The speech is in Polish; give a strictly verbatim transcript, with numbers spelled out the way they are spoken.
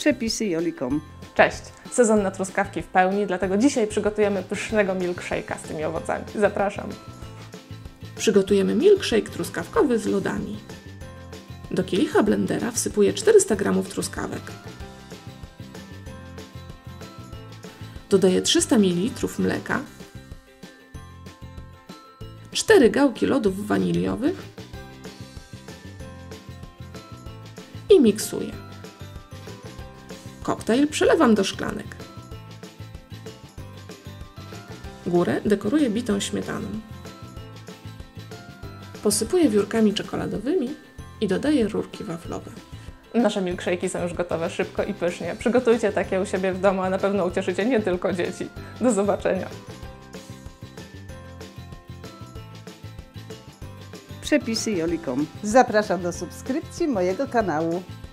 Przepisy joli kropka com. Cześć! Sezon na truskawki w pełni, dlatego dzisiaj przygotujemy pysznego milkshake'a z tymi owocami. Zapraszam! Przygotujemy milkshake truskawkowy z lodami. Do kielicha blendera wsypuję czterysta gramów truskawek. Dodaję trzysta mililitrów mleka, cztery gałki lodów waniliowych i miksuję. Koktajl przelewam do szklanek. Górę dekoruję bitą śmietaną. Posypuję wiórkami czekoladowymi i dodaję rurki waflowe. Nasze milkshake'i są już gotowe szybko i pysznie. Przygotujcie takie u siebie w domu, a na pewno ucieszycie nie tylko dzieci. Do zobaczenia! Przepisy joli kropka com. Zapraszam do subskrypcji mojego kanału.